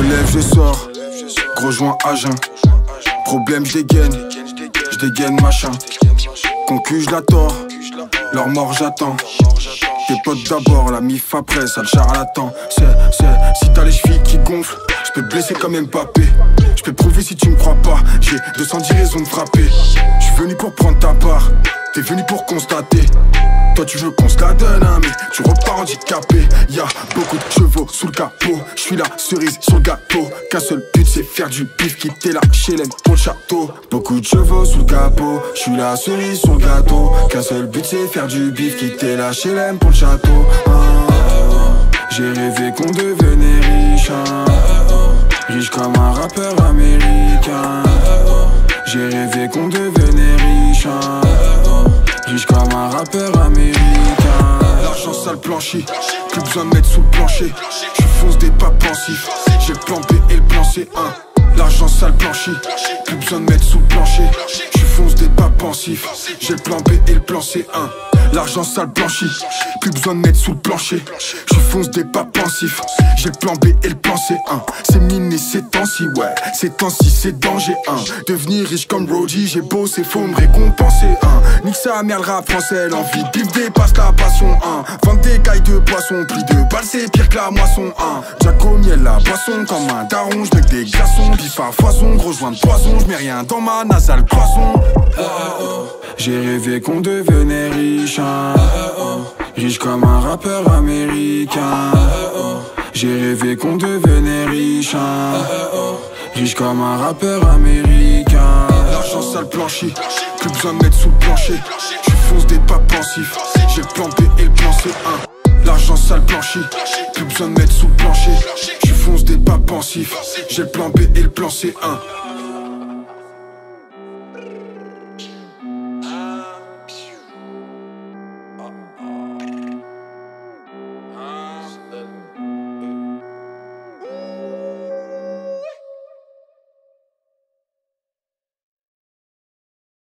lève, je sors, gros joint à jeun. Problème, je dégaine machin. Concu, je la tords, leur mort j'attends. Tes potes d'abord, la mif après, ça le charlatan. Si t'as les chevilles qui gonflent, je peux te blesser comme Mbappé. Je peux prouver si tu me crois pas, j'ai 210 raisons de frapper. Je suis venu pour prendre ta part, t'es venu pour constater. Toi tu veux qu'on se la donne hein, mais tu repars handicapé. Y'a beaucoup de chevaux sous le capot, je suis la cerise sur le gâteau. Qu'un seul but c'est faire du bif, quitter la chelem pour le château. Beaucoup de chevaux sous le capot, je suis la cerise sur le gâteau. Qu'un seul but c'est faire du bif, quitter la chelem pour le château. J'ai rêvé qu'on devenait riche riche comme un rappeur américain. J'ai rêvé qu'on devenait riche riche comme un rappeur américain. L'argent sale plancher, plus besoin de mettre sous le plancher. Je fonce des pas pensifs, j'ai le plan B et le plan C1. L'argent sale plancher, plus besoin de mettre sous le plancher. Je fonce des pas pensifs, j'ai le plan B et le plan C1. L'argent sale blanchi, plus besoin de mettre sous le plancher. Je fonce des pas pensifs, j'ai le plan B et le plan C1. C'est miné ces temps-ci, ouais, ces temps-ci c'est danger 1. Devenir riche comme Roji, j'ai bossé, faut me récompenser 1. Nique sa mère le rap français, l'envie de bif dépasse la passion 1. Vendre des cailles de poisson, prix de balle c'est pire que la moisson 1. Jaco miel la boisson, comme un daron, j'mets que des glaçons. Bif à foison, gros joint de poison, j'mets rien dans ma nasale cloison. J'ai rêvé qu'on devenait riche riche comme un rappeur américain. J'ai rêvé qu'on devenait riche riche comme un rappeur américain. L'argent sale plancher, plus besoin de mettre sous le plancher. Je fonce des pas pensifs, j'ai le plan B et le plan C1. L'argent sale plancher, plus besoin de mettre sous le plancher. Je fonce des pas pensifs, j'ai le plan B et le plan C1.